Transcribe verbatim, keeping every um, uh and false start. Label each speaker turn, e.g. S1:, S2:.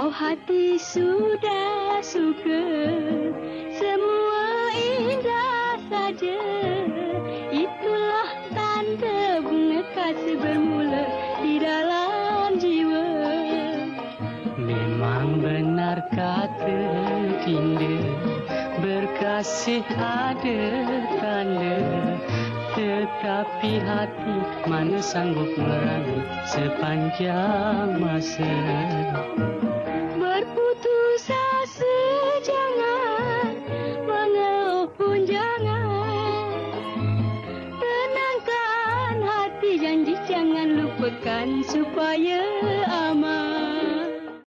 S1: hati sudah suka, semua indah saja. Itulah tanda bunga kasih bermula di dalam jiwa.
S2: Memang benar kata Dinda, berkasih ada tanda, tetapi hati mana sanggup merangit sepanjang masa.
S1: Berputus asa jangan, mengeluh pun jangan. Tenangkan hati, janji jangan lupakan supaya